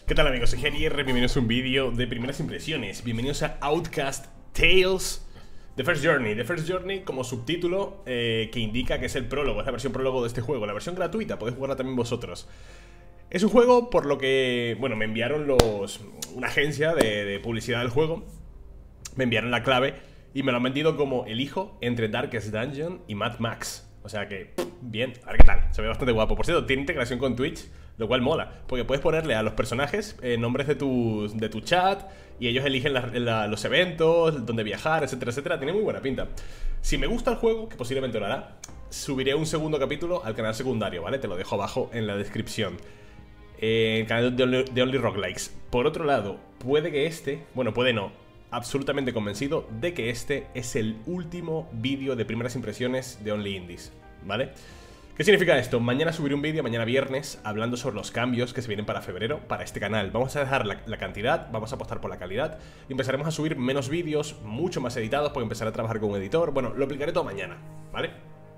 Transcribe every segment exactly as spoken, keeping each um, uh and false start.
¿Qué tal, amigos? Soy G R, bienvenidos a un vídeo de primeras impresiones. Bienvenidos a Outcast Tales The First Journey. The First Journey como subtítulo eh, que indica que es el prólogo, es la versión prólogo de este juego. La versión gratuita, podéis jugarla también vosotros. Es un juego por lo que, bueno, me enviaron los una agencia de, de publicidad del juego. Me enviaron la clave y me lo han vendido como el hijo entre Darkest Dungeon y Mad Max. O sea que, bien, a ver qué tal. Se ve bastante guapo. Por cierto, tiene integración con Twitch, lo cual mola, porque puedes ponerle a los personajes eh, nombres de tu, de tu chat y ellos eligen la, la, los eventos, dónde viajar, etcétera, etcétera. Tiene muy buena pinta. Si me gusta el juego, que posiblemente lo hará, subiré un segundo capítulo al canal secundario, ¿vale? Te lo dejo abajo en la descripción. Eh, el canal de Only, de Only Roguelikes. Por otro lado, puede que este, bueno, puede no, absolutamente convencido de que este es el último vídeo de primeras impresiones de Only Indies, ¿vale? ¿Qué significa esto? Mañana subiré un vídeo, mañana viernes, hablando sobre los cambios que se vienen para febrero, para este canal. Vamos a dejar la, la cantidad, vamos a apostar por la calidad y empezaremos a subir menos vídeos, mucho más editados, porque empezaré a trabajar con un editor. Bueno, lo aplicaré todo mañana, ¿vale?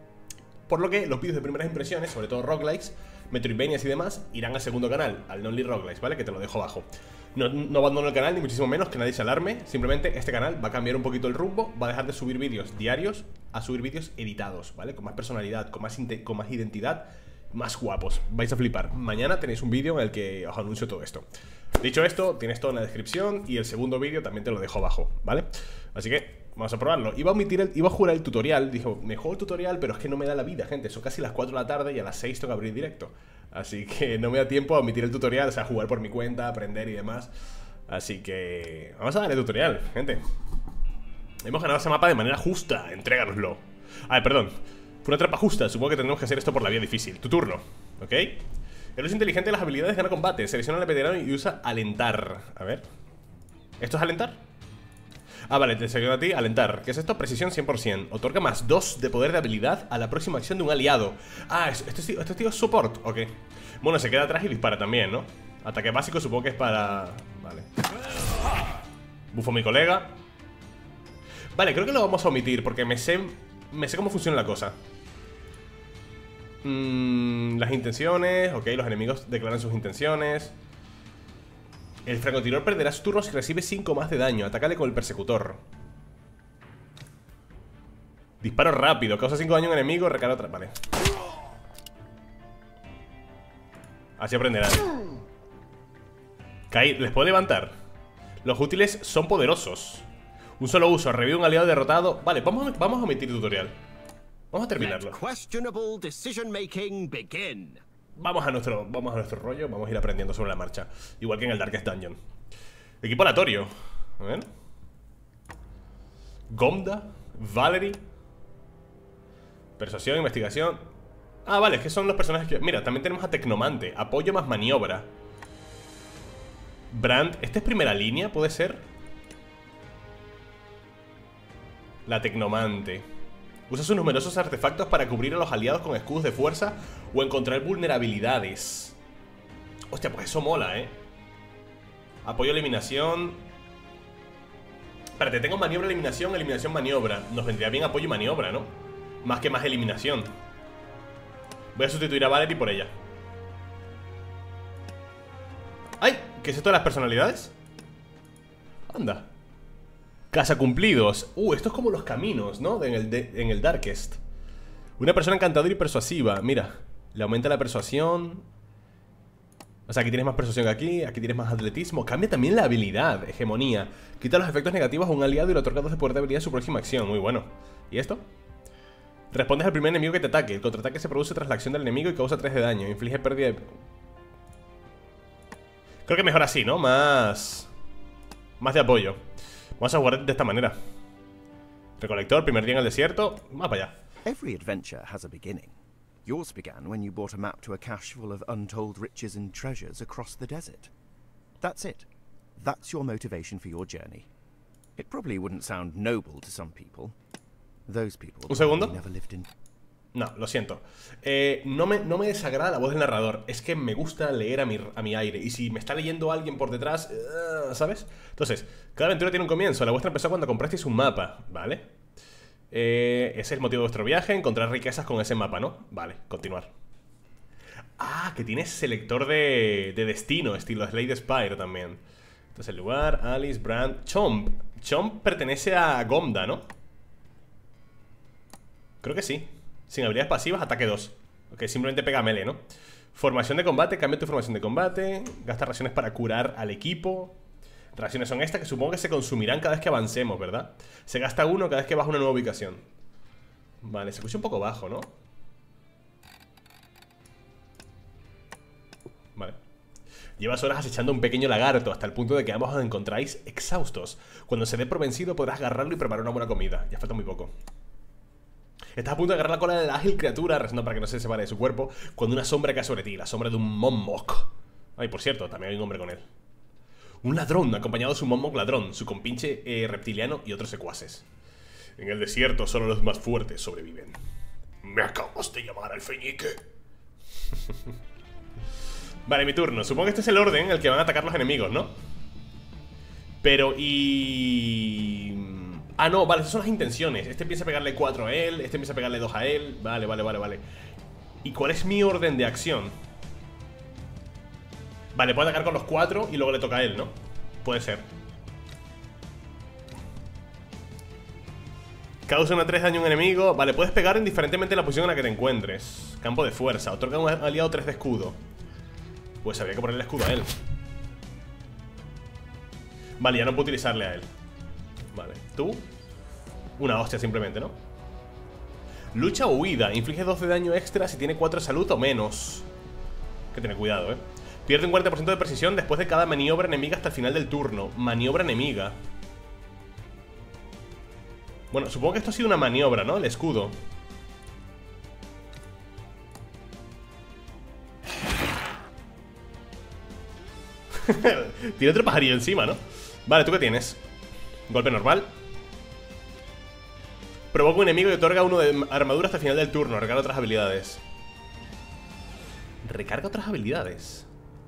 Por lo que los vídeos de primeras impresiones, sobre todo roguelikes, Metroidvanias y demás, irán al segundo canal, al Only Roguelikes, ¿vale? Que te lo dejo abajo. No, no abandono el canal, ni muchísimo menos, que nadie se alarme. Simplemente este canal va a cambiar un poquito el rumbo. Va a dejar de subir vídeos diarios a subir vídeos editados, ¿vale? Con más personalidad, con más, con más identidad, más guapos. Vais a flipar. Mañana tenéis un vídeo en el que os anuncio todo esto. Dicho esto, tienes todo en la descripción y el segundo vídeo también te lo dejo abajo, ¿vale? Así que vamos a probarlo. Iba a omitir el, iba a jugar el tutorial. Dijo, me juego el tutorial, pero es que no me da la vida, gente. Son casi las cuatro de la tarde y a las seis tengo que abrir directo. Así que no me da tiempo a omitir el tutorial, o sea, jugar por mi cuenta, aprender y demás. Así que vamos a darle tutorial, gente. Hemos ganado ese mapa de manera justa, entréganoslo. A ver, perdón, fue una trampa justa. Supongo que tendremos que hacer esto por la vía difícil. Tu turno, ¿ok? El uso inteligente de las habilidades gana combate. Selecciona al veterano y usa alentar. A ver, ¿esto es alentar? Ah, vale, te selecciona a ti, alentar. ¿Qué es esto? Precisión cien por cien. Otorga más dos de poder de habilidad a la próxima acción de un aliado. Ah, esto es, esto es tío support, ok. Bueno, se queda atrás y dispara también, ¿no? Ataque básico supongo que es para... Vale. Bufo a mi colega. Vale, creo que lo vamos a omitir porque me sé, me sé cómo funciona la cosa. mm, Las intenciones, ok, los enemigos declaran sus intenciones. El francotirador perderá su turno si recibe cinco más de daño. Atácale con el persecutor. Disparo rápido, causa cinco daño a un enemigo, recarga otra. Vale. Así aprenderán. Caí, les puedo levantar. Los útiles son poderosos. Un solo uso, revive un aliado derrotado. Vale, vamos a, vamos a omitir tutorial. Vamos a terminarlo. Vamos a nuestro, vamos a nuestro rollo, vamos a ir aprendiendo sobre la marcha. Igual que en el Darkest Dungeon. Equipo aleatorio. A ver. Gomda, Valerie. Persuasión, investigación. Ah, vale, es que son los personajes que... Mira, también tenemos a Tecnomante. Apoyo más maniobra. Brand, ¿este es primera línea? ¿Puede ser? La Tecnomante. Usa sus numerosos artefactos para cubrir a los aliados con escudos de fuerza o encontrar vulnerabilidades. Hostia, pues eso mola, ¿eh? Apoyo eliminación. Espérate, tengo maniobra, eliminación, eliminación, maniobra. Nos vendría bien apoyo y maniobra, ¿no? Más que más eliminación. Voy a sustituir a Valerie por ella. ¡Ay! ¿Qué es esto de las personalidades? Anda. Casa cumplidos. Uh, esto es como los caminos, ¿no? En el, de, en el Darkest. Una persona encantadora y persuasiva. Mira, le aumenta la persuasión. O sea, aquí tienes más persuasión que aquí. Aquí tienes más atletismo. Cambia también la habilidad, hegemonía. Quita los efectos negativos a un aliado y le otorga dos de poder de habilidad en su próxima acción. Muy bueno. ¿Y esto? Respondes al primer enemigo que te ataque. El contraataque se produce tras la acción del enemigo y causa tres de daño. Inflige pérdida de... Creo que mejor así, ¿no? Más... Más de apoyo. Vamos a jugar de esta manera. Recolector, primer día en el desierto. Vamos para allá. Every adventure has a beginning. Yours began when you brought a map to a cache full of untold riches and treasures across the desert. That's it. That's your motivation for your journey. It probably wouldn't sound noble to some people. Those people Un segundo. never lived in... No, lo siento. eh, no, me, no me desagrada la voz del narrador. Es que me gusta leer a mi, a mi aire. Y si me está leyendo alguien por detrás, uh, ¿sabes? Entonces, cada aventura tiene un comienzo. La vuestra empezó cuando comprasteis un mapa, ¿vale? Eh, ese es el motivo de vuestro viaje, encontrar riquezas con ese mapa, ¿no? Vale, continuar. Ah, que tiene selector de, de destino, estilo Slade Spire también. Entonces el lugar, Alice, Brand, Chomp. Chomp pertenece a Gomda, ¿no? Creo que sí. Sin habilidades pasivas, ataque dos. Ok, simplemente pega melee, ¿no? Formación de combate, cambia tu formación de combate. Gasta raciones para curar al equipo. Raciones son estas que supongo que se consumirán cada vez que avancemos, ¿verdad? Se gasta uno cada vez que baja una nueva ubicación. Vale, se escucha un poco bajo, ¿no? Vale. Llevas horas acechando un pequeño lagarto hasta el punto de que ambos os encontráis exhaustos. Cuando se dé por vencido podrás agarrarlo y preparar una buena comida. Ya falta muy poco. Estás a punto de agarrar la cola de la ágil criatura, rezando para que no se separe de su cuerpo, cuando una sombra cae sobre ti, la sombra de un Momok. Ay, por cierto, también hay un hombre con él. Un ladrón, acompañado de su Momok ladrón, su compinche eh, reptiliano y otros secuaces. En el desierto solo los más fuertes sobreviven. Me acabas de llamar al feñique. Vale, mi turno. Supongo que este es el orden en el que van a atacar los enemigos, ¿no? Pero y... Ah, no, vale, esas son las intenciones. Este empieza a pegarle cuatro a él, este empieza a pegarle dos a él. Vale, vale, vale, vale. ¿Y cuál es mi orden de acción? Vale, puedo atacar con los cuatro y luego le toca a él, ¿no? Puede ser. Causa una tres daño a un enemigo. Vale, puedes pegar indiferentemente en la posición en la que te encuentres. Campo de fuerza. Otorga a un aliado tres de escudo. Pues habría que ponerle escudo a él. Vale, ya no puedo utilizarle a él. Vale, tú. Una hostia simplemente, ¿no? Lucha o huida. Inflige doce de daño extra si tiene cuatro de salud o menos. Hay que tener cuidado, ¿eh? Pierde un cuarenta por ciento de precisión después de cada maniobra enemiga hasta el final del turno. Maniobra enemiga. Bueno, supongo que esto ha sido una maniobra, ¿no? El escudo. Tiene otro pajarillo encima, ¿no? Vale, ¿tú qué tienes? Golpe normal. Provoca un enemigo y otorga uno de armadura hasta el final del turno. Recarga otras habilidades. Recarga otras habilidades.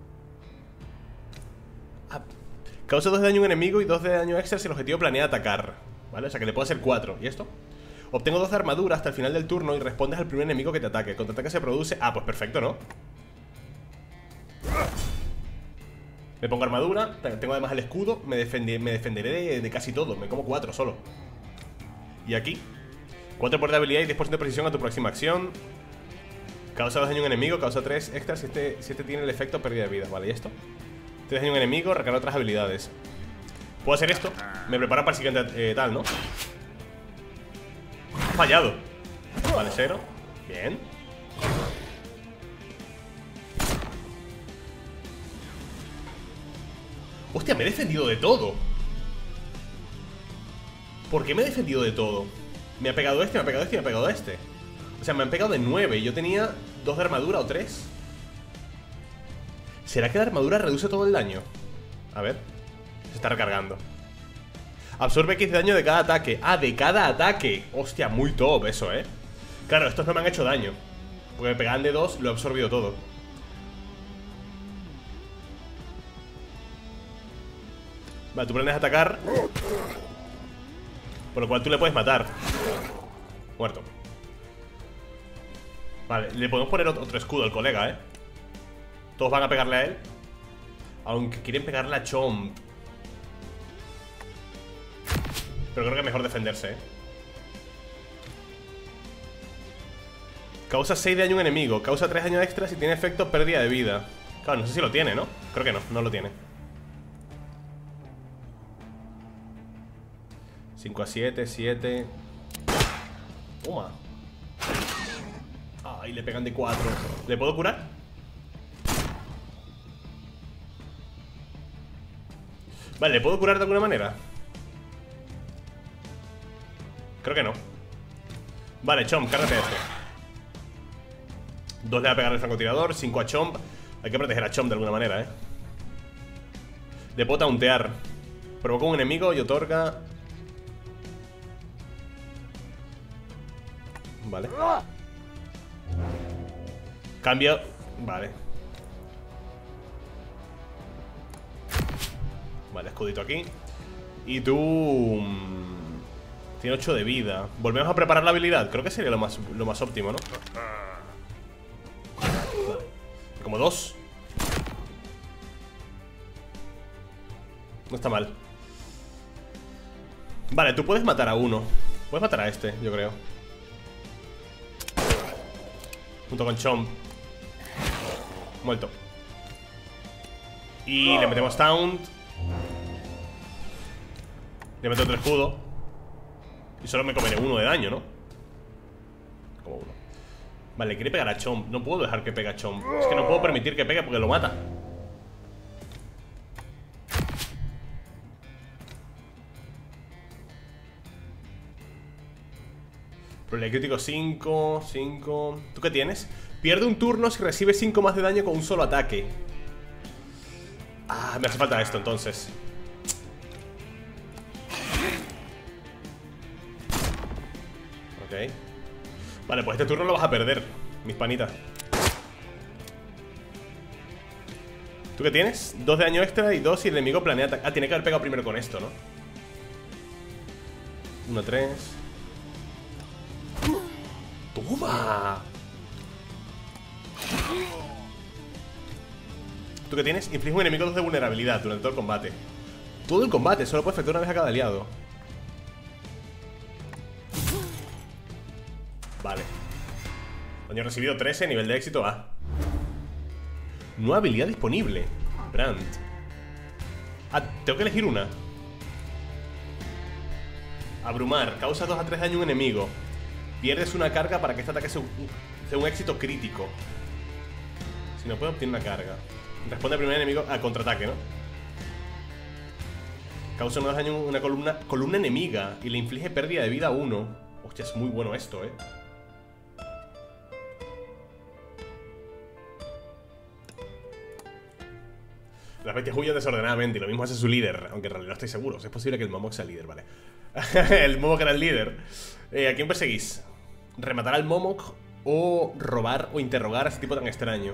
Ah. Causa dos de daño a un enemigo y dos de daño extra si el objetivo planea atacar. Vale, o sea que le puedo hacer cuatro. ¿Y esto? Obtengo dos de armadura hasta el final del turno y respondes al primer enemigo que te ataque. El contraataque se produce... Ah, pues perfecto, ¿no? Me pongo armadura, tengo además el escudo. Me, defendí, me defenderé de, de casi todo. Me como cuatro solo. Y aquí cuatro por de habilidad y diez por ciento de precisión a tu próxima acción. Causa dos daño a un enemigo, causa tres extra si este, si este tiene el efecto pérdida de vida. Vale, ¿y esto? tres daño a un enemigo, recarga otras habilidades. Puedo hacer esto. Me prepara para el siguiente eh, tal, ¿no? Fallado. Vale, cero. Bien. Hostia, me he defendido de todo. ¿Por qué me he defendido de todo? Me ha pegado este, me ha pegado este y me ha pegado este. O sea, me han pegado de nueve. Yo tenía dos de armadura o tres. ¿Será que la armadura reduce todo el daño? A ver. Se está recargando. Absorbe X de daño de cada ataque. Ah, de cada ataque. Hostia, muy top eso, ¿eh? Claro, estos no me han hecho daño porque me pegaban de dos, lo he absorbido todo. Vale, tú planeas atacar, por lo cual tú le puedes matar. Muerto. Vale, le podemos poner otro escudo al colega, ¿eh? Todos van a pegarle a él. Aunque quieren pegarle a Chomp. Pero creo que es mejor defenderse, ¿eh? Causa seis de daño a un enemigo. Causa tres daño extra si tiene efecto pérdida de vida. Claro, no sé si lo tiene, ¿no? Creo que no, no lo tiene. cinco a siete, siete. Toma. Ay, le pegan de cuatro. ¿Le puedo curar? Vale, ¿le puedo curar de alguna manera? Creo que no. Vale, Chomp, cárgate esto. Dos le va a pegar el francotirador, cinco a Chomp. Hay que proteger a Chomp de alguna manera, eh. Le puedo tauntear. Provoca un enemigo y otorga... Vale. Cambio. Vale. Vale, escudito aquí. Y tú... Tiene ocho de vida. Volvemos a preparar la habilidad. Creo que sería lo más, lo más óptimo, ¿no? Vale. Como dos. No está mal. Vale, tú puedes matar a uno. Puedes matar a este, yo creo. Junto con Chomp. Muerto. Y le metemos Taunt. Le meto otro escudo. Y solo me comeré uno de daño, ¿no? Como uno. Vale, quiere pegar a Chomp. No puedo dejar que pegue a Chomp. Es que no puedo permitir que pegue porque lo mata. Problema crítico cinco, cinco. ¿Tú qué tienes? Pierde un turno si recibe cinco más de daño con un solo ataque. Ah, me hace falta esto entonces. Ok. Vale, pues este turno lo vas a perder, mis panitas. ¿Tú qué tienes? Dos de daño extra y dos si el enemigo planea atacar. Ah, tiene que haber pegado primero con esto, ¿no? Uno, tres. ¡Toma! ¿Tú qué tienes? Inflige un enemigo dos de vulnerabilidad durante todo el combate. Todo el combate, solo puede efectuar una vez a cada aliado. Vale. Daño recibido trece, nivel de éxito A. Nueva habilidad disponible. Brand. Ah, tengo que elegir una. Abrumar. Causa dos a tres daño a un enemigo. Pierdes una carga para que este ataque sea un, sea un éxito crítico. Si no puedo obtener una carga. Responde al primer enemigo a contraataque, ¿no? Causa unos daño a una columna, columna enemiga y le inflige pérdida de vida a uno. Hostia, es muy bueno esto, ¿eh? Las bestias huyen desordenadamente y lo mismo hace su líder, aunque en realidad no estoy seguro. Es posible que el Momok sea el líder, vale. El Momok era el líder. eh, ¿A quién perseguís? ¿Rematar al Momok o robar o interrogar a ese tipo tan extraño?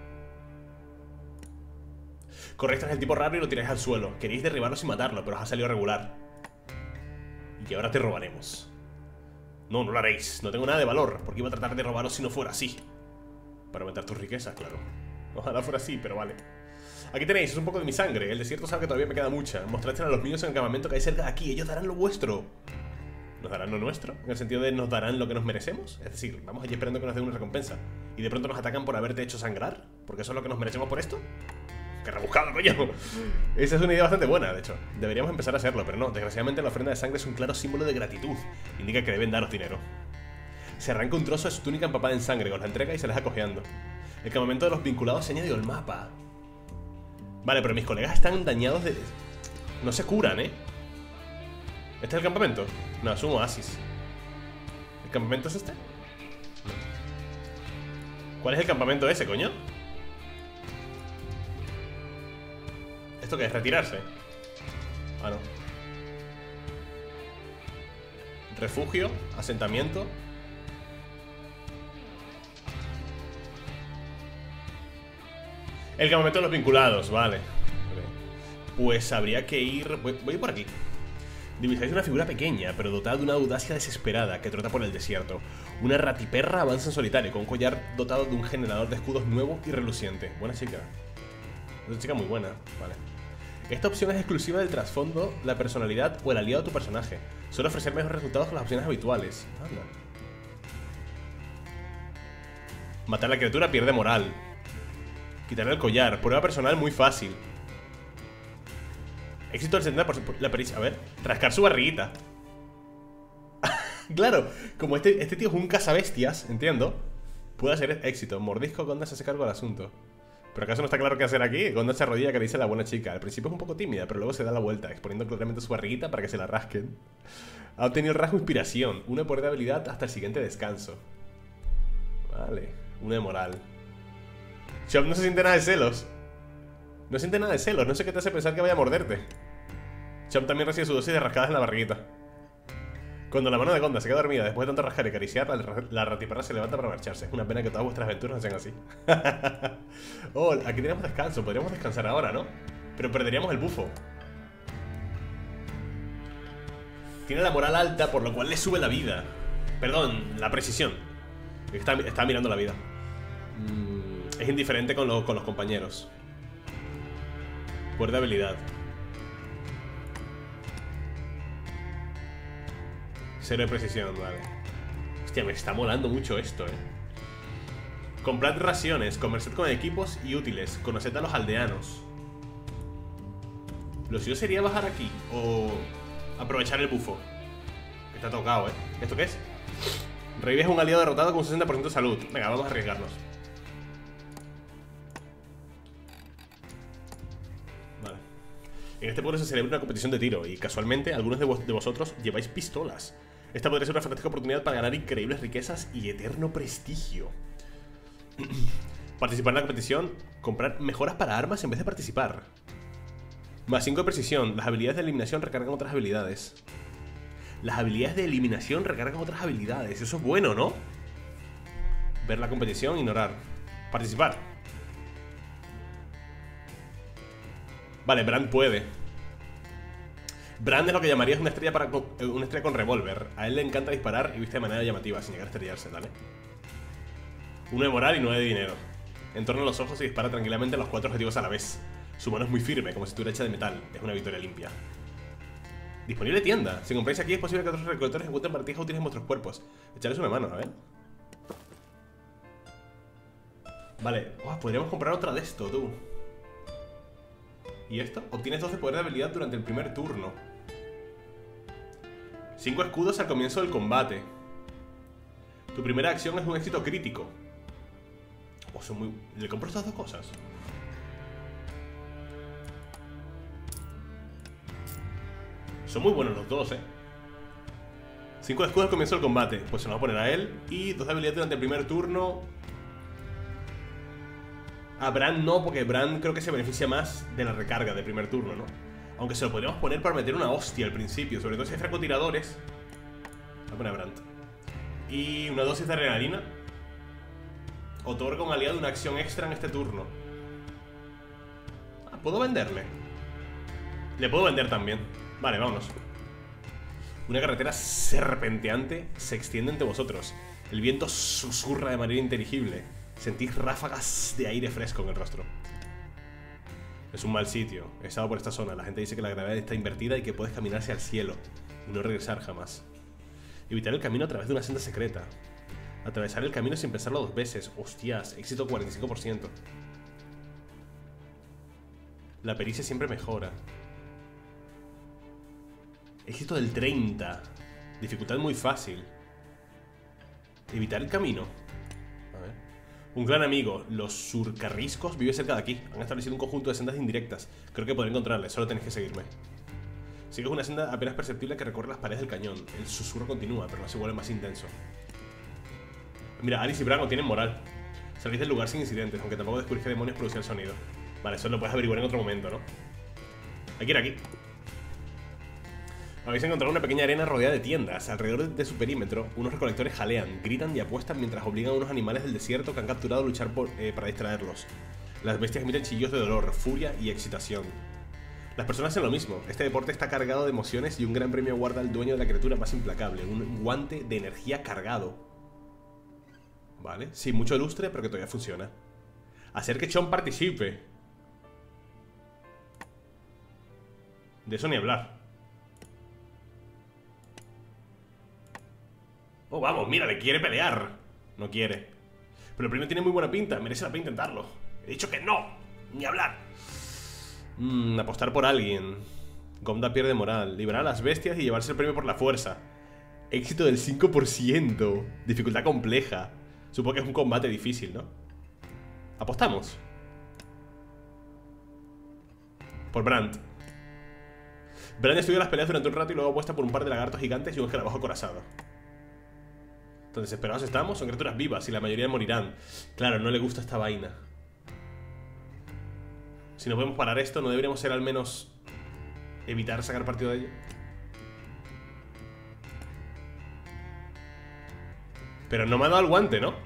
Corréis tras el tipo raro y lo tiráis al suelo. Queréis derribarlo sin matarlo, pero os ha salido regular. Y ahora te robaremos. No, no lo haréis. No tengo nada de valor, porque iba a tratar de robaros si no fuera así. Para aumentar tus riquezas, claro. Ojalá fuera así, pero vale. Aquí tenéis, es un poco de mi sangre. El desierto sabe que todavía me queda mucha. Mostrádsela a los míos en el campamento que hay cerca de aquí. Ellos darán lo vuestro. ¿Nos darán lo nuestro? En el sentido de nos darán lo que nos merecemos. Es decir, vamos allí esperando que nos den una recompensa. Y de pronto nos atacan por haberte hecho sangrar. Porque eso es lo que nos merecemos por esto. ¡Qué rebuscado, coño! Esa es una idea bastante buena, de hecho. Deberíamos empezar a hacerlo, pero no. Desgraciadamente la ofrenda de sangre es un claro símbolo de gratitud. Indica que deben daros dinero. Se arranca un trozo de su túnica empapada en sangre, os la entrega y se la deja cojeando. El campamento de los vinculados se ha añadido al mapa. Vale, pero mis colegas están dañados de... No se curan, ¿eh? ¿Este es el campamento? No, es un oasis. ¿El campamento es este? No. ¿Cuál es el campamento ese, coño? ¿Esto qué es? ¿Retirarse? Ah, no. Refugio, asentamiento. El campamento de los vinculados, vale. Pues habría que ir... Voy, voy por aquí. Divisáis una figura pequeña, pero dotada de una audacia desesperada, que trota por el desierto. Una ratiperra avanza en solitario, con un collar dotado de un generador de escudos nuevo y reluciente. Buena chica. Una chica muy buena, vale. Esta opción es exclusiva del trasfondo, la personalidad o el aliado de tu personaje. Suele ofrecer mejores resultados que las opciones habituales. Anda. Matar a la criatura pierde moral. Quitarle el collar. Prueba personal muy fácil. Éxito del setenta por ciento la pericia. A ver. Rascar su barriguita. Claro. Como este, este tío es un cazabestias, entiendo. Puede hacer éxito. Mordisco. Gonda se hace cargo del asunto. ¿Pero acaso no está claro qué hacer aquí? Gonda se arrodilla que le dice a la buena chica. Al principio es un poco tímida, pero luego se da la vuelta, exponiendo claramente su barriguita para que se la rasquen. Ha obtenido el rasgo inspiración. Una por de habilidad hasta el siguiente descanso. Vale. Una de moral. Chomp no se siente nada de celos. No siente nada de celos. No sé qué te hace pensar que vaya a morderte. Chomp también recibe su dosis de rascadas en la barriguita. Cuando la mano de Gonda se queda dormida después de tanto rascar y acariciar, la, la ratiperra se levanta para marcharse. Es una pena que todas vuestras aventuras no sean así. Oh, aquí tenemos descanso. Podríamos descansar ahora, ¿no? Pero perderíamos el bufo. Tiene la moral alta, por lo cual le sube la vida. Perdón, la precisión. Está, está mirando la vida. mm, Es indiferente con, lo, con los compañeros. Poder de habilidad. Cero de precisión, vale. Hostia, me está molando mucho esto, eh. Comprad raciones, conversad con equipos y útiles. Conoced a los aldeanos. Lo suyo sería bajar aquí o aprovechar el bufo. Que está tocado, eh. ¿Esto qué es? Revives un aliado derrotado con un sesenta por ciento de salud. Venga, vamos a arriesgarnos. Vale. En este pueblo se celebra una competición de tiro y casualmente algunos de, vos de vosotros lleváis pistolas. Esta podría ser una fantástica oportunidad para ganar increíbles riquezas y eterno prestigio. Participar en la competición. Comprar mejoras para armas en vez de participar. Más cinco de precisión. Las habilidades de eliminación recargan otras habilidades. Las habilidades de eliminación recargan otras habilidades. Eso es bueno, ¿no? Ver la competición, ignorar. Participar. Vale, Brand puede. Brand es lo que llamarías una estrella para una estrella con revólver. A él le encanta disparar y viste de manera llamativa, sin llegar a estrellarse, ¿vale? Uno de moral y nueve de dinero. Entorna los ojos y dispara tranquilamente a los cuatro objetivos a la vez. Su mano es muy firme, como si estuviera hecha de metal. Es una victoria limpia. Disponible tienda. Si compráis aquí es posible que otros recolectores encuentren partidas útiles en vuestros cuerpos. Echarles una mano, a ver. Vale. Oh, podríamos comprar otra de esto, tú. ¿Y esto? Obtienes dos de poder de habilidad durante el primer turno. Cinco escudos al comienzo del combate. Tu primera acción es un éxito crítico. Oh, son muy... ¿Le compro estas dos cosas? Son muy buenos los dos, eh. Cinco de escudos al comienzo del combate. Pues se nos va a poner a él. Y dos de habilidad durante el primer turno. A Brand no, porque Brand creo que se beneficia más de la recarga del primer turno, ¿no? Aunque se lo podríamos poner para meter una hostia al principio. Sobre todo si hay francotiradores. Voy a poner a Brand. Y una dosis de adrenalina. Otorga a un aliado una acción extra en este turno. Ah, ¿puedo venderle? Le puedo vender también. Vale, vámonos. Una carretera serpenteante se extiende entre vosotros. El viento susurra de manera inteligible. Sentís ráfagas de aire fresco en el rostro. Es un mal sitio. He estado por esta zona. La gente dice que la gravedad está invertida y que puedes caminar hacia el cielo y no regresar jamás. Evitar el camino a través de una senda secreta. Atravesar el camino sin pensarlo dos veces. Hostias, éxito cuarenta y cinco por ciento. La pericia siempre mejora. Éxito del treinta. Dificultad muy fácil. Evitar el camino. A ver. Un gran amigo. Los surcarriscos vive cerca de aquí. Han establecido un conjunto de sendas indirectas. Creo que podré encontrarles. Solo tenéis que seguirme. Sigues una senda apenas perceptible que recorre las paredes del cañón. El susurro continúa, pero no se vuelve más intenso. Mira, Alice y Brago tienen moral. Salís del lugar sin incidentes, aunque tampoco descubrís qué demonios producía el sonido. Vale, eso lo puedes averiguar en otro momento, ¿no? Hay que ir aquí. Habéis encontrado una pequeña arena rodeada de tiendas. Alrededor de su perímetro, unos recolectores jalean, gritan y apuestan mientras obligan a unos animales del desierto que han capturado a luchar por, eh, para distraerlos. Las bestias emiten chillos de dolor, furia y excitación. Las personas hacen lo mismo. Este deporte está cargado de emociones y un gran premio guarda al dueño de la criatura más implacable. Un guante de energía cargado. Vale, sí, mucho lustre, pero que todavía funciona. Hacer que Chon participe. De eso ni hablar. Oh, vamos, mira, le quiere pelear. No quiere. Pero el premio tiene muy buena pinta, merece la pena intentarlo. He dicho que no, ni hablar. Mmm, apostar por alguien. Gonda pierde moral. Liberar a las bestias y llevarse el premio por la fuerza. Éxito del cinco por ciento. Dificultad compleja. Supongo que es un combate difícil, ¿no? Apostamos. Por Brand. Brand estudia las peleas durante un rato y luego apuesta por un par de lagartos gigantes y un escarabajo acorazado. Tan desesperados estamos, son criaturas vivas y la mayoría morirán. Claro, no le gusta esta vaina. Si no podemos parar esto, ¿no deberíamos ser al menos evitar sacar partido de ello? Pero no me ha dado el guante, ¿no?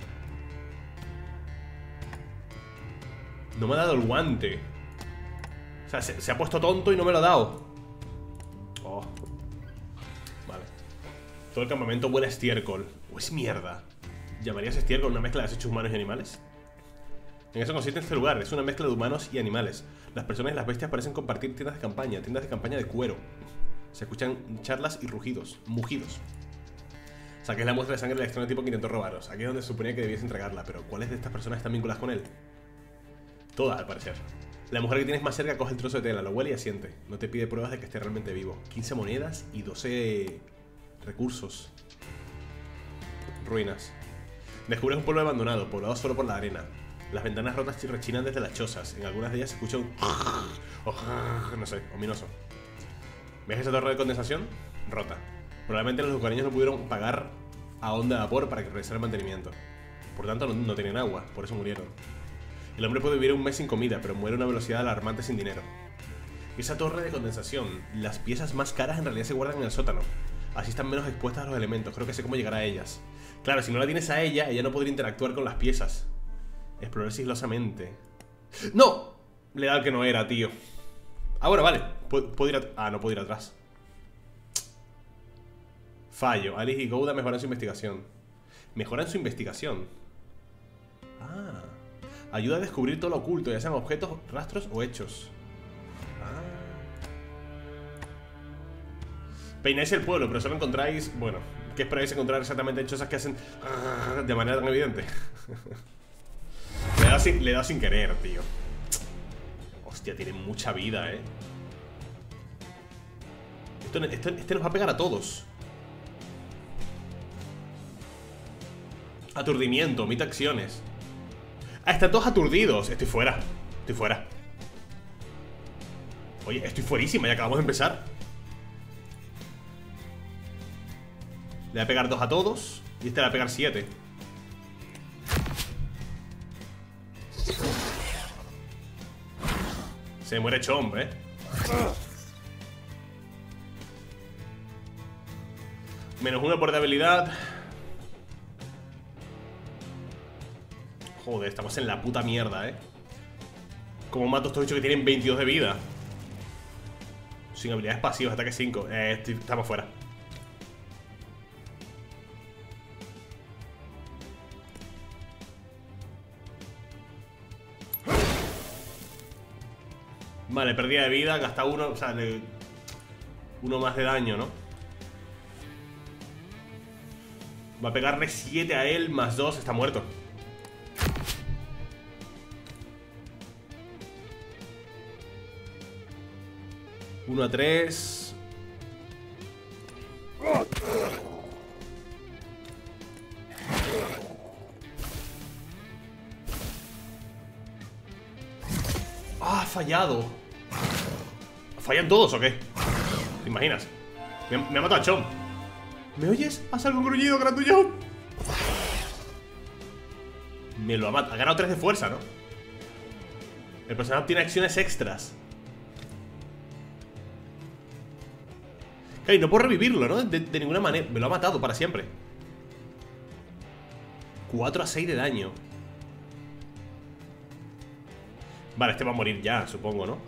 No me ha dado el guante. O sea, se, se ha puesto tonto y no me lo ha dado. Oh. Vale. Todo el campamento huele a estiércol. ¿O es mierda? ¿Llamarías estiércol una mezcla de desechos humanos y animales? En eso consiste este lugar, es una mezcla de humanos y animales. Las personas y las bestias parecen compartir tiendas de campaña, tiendas de campaña de cuero. Se escuchan charlas y rugidos, mugidos. Saquéis la muestra de sangre del extraño tipo que intentó robaros. Aquí es donde se suponía que debíais entregarla, pero ¿cuáles de estas personas están vinculadas con él? Todas, al parecer. La mujer que tienes más cerca coge el trozo de tela, lo huele y asiente. No te pide pruebas de que esté realmente vivo. quince monedas y doce recursos. Ruinas. Descubres un pueblo abandonado, poblado solo por la arena. Las ventanas rotas rechinan desde las chozas. En algunas de ellas se escucha un... no sé, ominoso. ¿Ves esa torre de condensación? Rota. Probablemente los lugareños no pudieron pagar a onda de vapor para que realizara el mantenimiento. Por tanto, no, no tenían agua, por eso murieron. El hombre puede vivir un mes sin comida, pero muere a una velocidad alarmante sin dinero. Esa torre de condensación, las piezas más caras en realidad se guardan en el sótano. Así están menos expuestas a los elementos. Creo que sé cómo llegar a ellas. Claro, si no la tienes a ella, ella no podría interactuar con las piezas. Explorar sigilosamente. ¡No! Le da al que no era, tío. Ah, bueno, vale. Puedo, puedo ir a... Ah, no puedo ir atrás. Fallo. Alice y Gouda mejoran su investigación. Mejoran su investigación. Ah. Ayuda a descubrir todo lo oculto, ya sean objetos, rastros o hechos. Ah. Peináis el pueblo, pero solo encontráis... Bueno, ¿qué esperáis encontrar exactamente hechosas que hacen de manera tan evidente? Le he dado sin, le he dado sin querer, tío. Hostia, tiene mucha vida, eh. Esto, esto, este nos va a pegar a todos. Aturdimiento, omite acciones. Ah, están todos aturdidos. Estoy fuera, estoy fuera. Oye, estoy fuerísima, ya acabamos de empezar. Le voy a pegar dos a todos. Y este le va a pegar siete. Se muere Chomp, eh. Menos uno por de habilidad. Joder, estamos en la puta mierda, eh. Como mato a estos bichos que tienen veintidós de vida. Sin habilidades pasivas, ataque cinco. Eh, estoy, estamos fuera. Vale, pérdida de vida, gasta uno, o sea, le, uno más de daño, ¿no? Va a pegarle siete a él, más dos, está muerto. uno a tres. Ah, ha fallado. ¿Fallan todos o qué? ¿Te imaginas? Me, me ha matado a Chom. ¿Me oyes? ¿Haz algo grullido, grandullón? Me lo ha matado. Ha ganado tres de fuerza, ¿no? El personaje obtiene acciones extras. Claro, y no puedo revivirlo, ¿no? De, de ninguna manera. Me lo ha matado para siempre. cuatro a seis de daño. Vale, este va a morir ya, supongo, ¿no?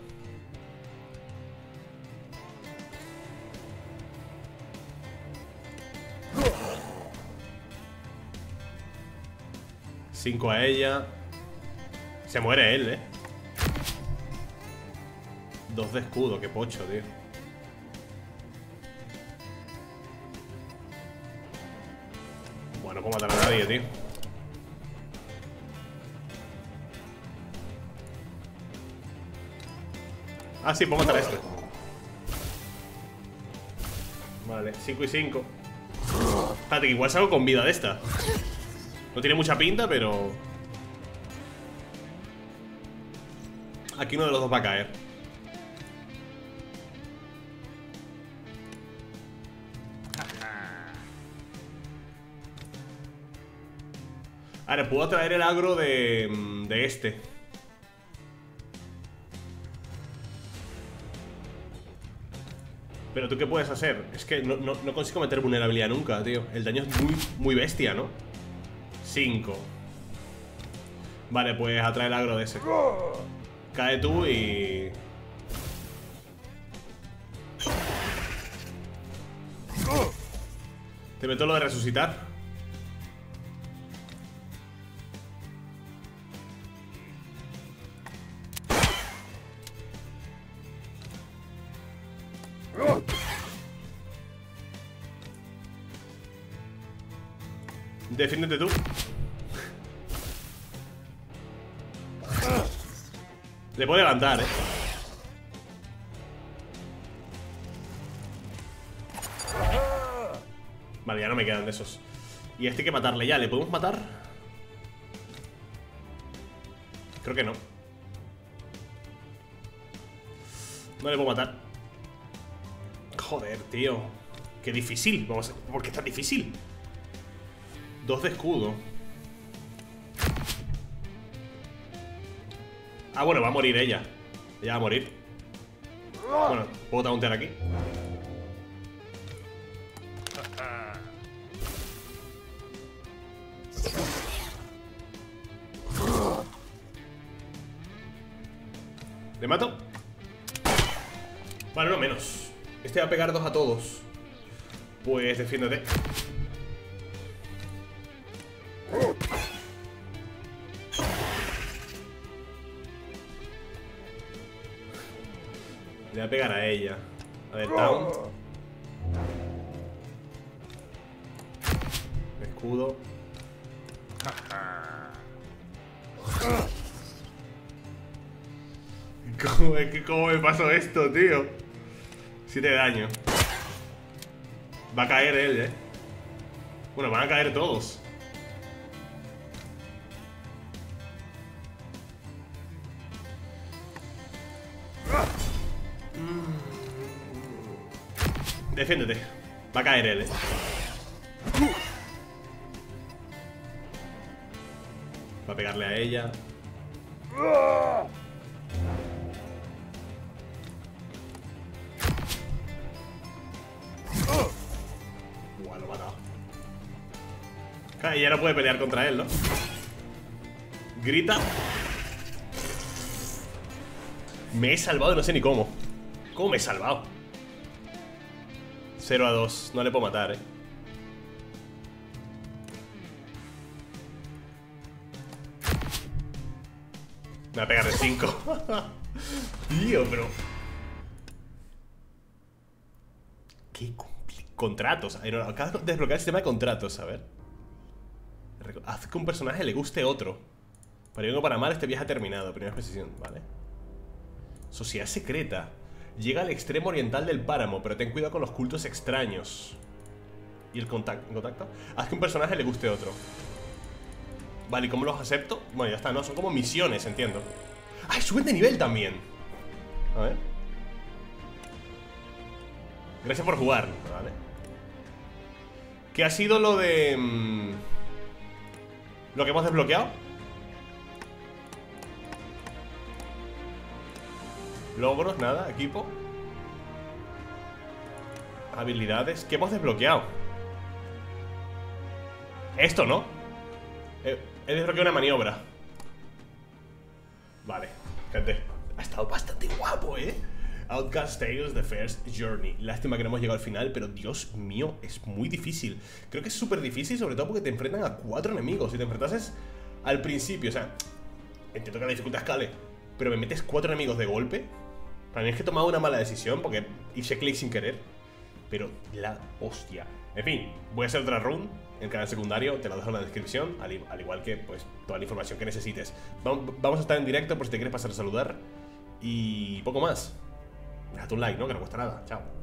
cinco a ella. Se muere él, ¿eh? dos de escudo, qué pocho, tío. Bueno, no puedo matar a nadie, tío. Ah, sí, puedo matar a este. Vale, cinco y cinco. Espérate, que igual salgo con vida de esta. No tiene mucha pinta, pero... Aquí uno de los dos va a caer. Ahora, puedo traer el agro de, de este. Pero ¿tú qué puedes hacer? Es que no, no, no consigo meter vulnerabilidad nunca, tío. El daño es muy, muy bestia, ¿no? cinco. Vale, pues atrae el agro de ese. Cae tú y... Te meto lo de resucitar. Defiéndete tú. Le puedo levantar, eh. Vale, ya no me quedan de esos. Y a este hay que matarle ya. ¿Le podemos matar? Creo que no. No le puedo matar. Joder, tío. Qué difícil. Vamos a... ¿Por qué es tan difícil? Dos de escudo. Ah, bueno, va a morir ella. Ella va a morir. Bueno, puedo tauntear aquí. ¿Le mato? Vale, no menos. Este va a pegar dos a todos. Pues defiéndete. Le voy a pegar a ella. A ver, taunt. Escudo. ¿Cómo, es que, ¿Cómo me pasó esto, tío? siete de daño. Va a caer él, eh. Bueno, van a caer todos. Defiéndete. Va a caer él, eh. Va a pegarle a ella. Buah, lo ha matado. Claro, ella no puede pelear contra él, ¿no? Grita. Me he salvado y no sé ni cómo. ¿Cómo me he salvado? cero a dos. No le puedo matar, eh. Me va a pegar de cinco. Tío, pero... ¿Qué contratos? Acaba de desbloquear el sistema de contratos, a ver. Haz que un personaje le guste otro. Para bien o para mal, este viaje ha terminado. Primera precisión, vale. Sociedad secreta. Llega al extremo oriental del páramo, pero ten cuidado con los cultos extraños. ¿Y el contacto? contacto? Haz que un personaje le guste otro. Vale, ¿y cómo los acepto? Bueno, ya está, no, son como misiones, entiendo. ¡Ah, suben de nivel también! A ver. Gracias por jugar, vale. ¿Qué ha sido lo de... Mmm, lo que hemos desbloqueado? Logros, nada, equipo. Habilidades. ¿Qué hemos desbloqueado? Esto, ¿no? He, he desbloqueado una maniobra. Vale, gente. Ha estado bastante guapo, ¿eh? Outcast Tales, The First Journey. Lástima que no hemos llegado al final, pero Dios mío, es muy difícil. Creo que es súper difícil, sobre todo porque te enfrentan a cuatro enemigos. Si te enfrentases al principio, o sea, entiendo que la dificultad escale, pero me metes cuatro enemigos de golpe. Para mí es que he tomado una mala decisión porque hice clic sin querer. Pero la hostia. En fin, voy a hacer otra run en el canal secundario, te la dejo en la descripción, al, al igual que pues toda la información que necesites. Vamos a estar en directo por si te quieres pasar a saludar. Y poco más. Déjate un like, ¿no? Que no cuesta nada. Chao.